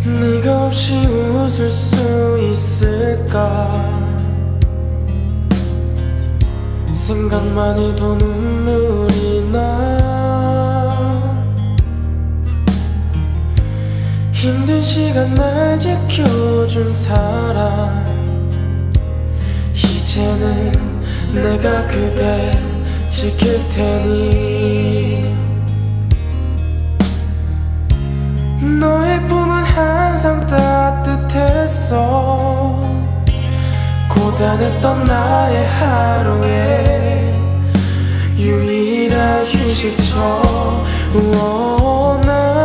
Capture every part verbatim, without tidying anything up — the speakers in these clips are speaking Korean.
네가 없이 웃을 수 있을까? 생각만 해도 눈물이 나. 힘든 시간 날 지켜준 사람, 이제는 내가 그댈 지킬 테니. 너의 품은 항상 따뜻했어. 고단했던 나의 하루에 유일한 휴식처. 우어,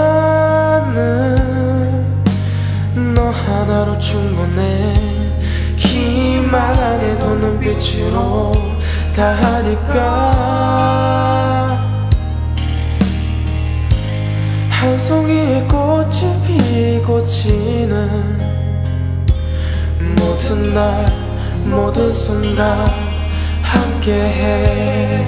나는 너 하나로 충분해. 긴 말 안 해도 눈빛으로 다 하니까. 한 송이의 꽃이 피고 지는 모든 날 모든 순간 함께해.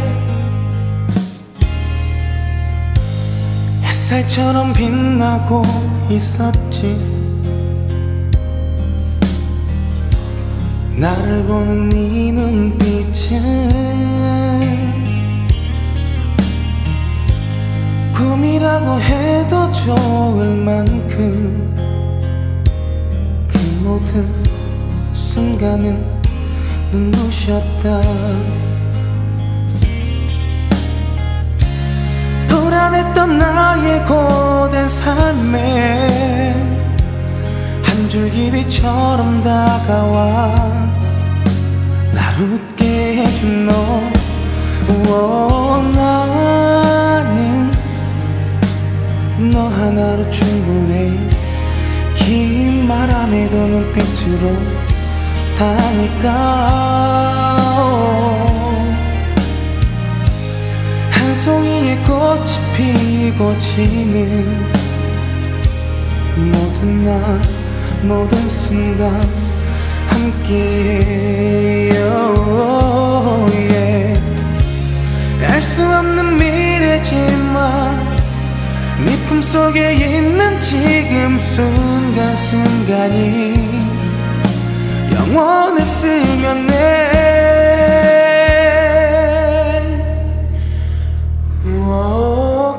햇살처럼 빛나고 있었지. 나를 보는 네 눈빛은 꿈이라고 해도 좋을 만큼 그 모든 순간은 눈부셨다. 불안했던 나의 고된 삶에 한 줄기비처럼 다가와 날 웃게 해준 너. 우어, 나는 너 하나로 충분해. 긴 말 안 해도 눈빛으로 닿을까. 한 송이의 꽃이 피고 지는 모든 날 모든 순간 함께해요. yeah. 알 수 없는 미래지만 네 품속에 있는 지금 순간순간이 영원했으면 해. 우어,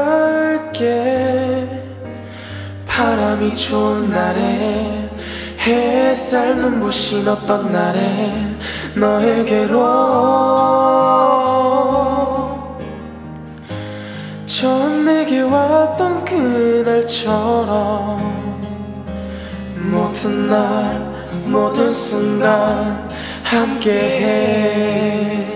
갈게. 바람이 좋은 날에 햇살 눈부신 어떤 날에 너에게로 처음 내게 왔던 그날처럼 모든 날 모든 순간 함께해.